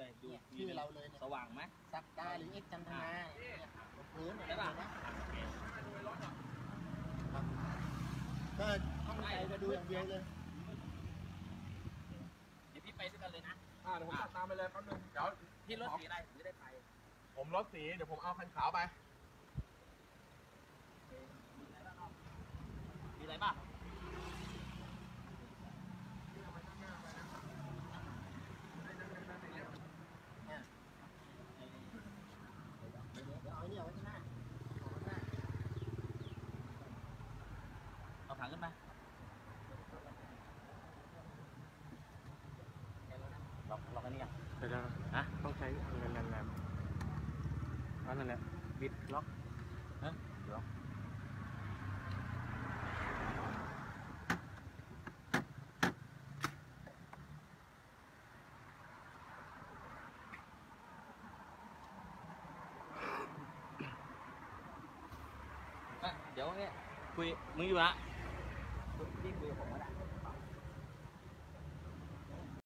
ดูชื่อเราเลยเนี่ยสว่างไหมศักดาหรือเอ็กจันทนาเนี่ยพื้นได้ป่ะก็ข้างในจะดูอย่างเดียวเลยเดี๋ยวพี่ไปด้วยกันเลยนะเดี๋ยวผมตัดตามไปเลยแป๊บนึงเดี๋ยวพี่รถสีอะไรผมจะได้ไปผมรถสีเดี๋ยวผมเอาคันขาวไปมีอะไรบ้างเดี๋ยวเอาเนี่ยไว้ข้างหน้าเอาถังขึ้นมาล็อกอันนี้ยังเดี๋ยวฮะต้องใช้เงินแรงๆนั่นแหละบิดล็อกล็อกเดี๋ยวเนี่ยคุยมึงอยู่นะพี่คุยกับผมก็ได้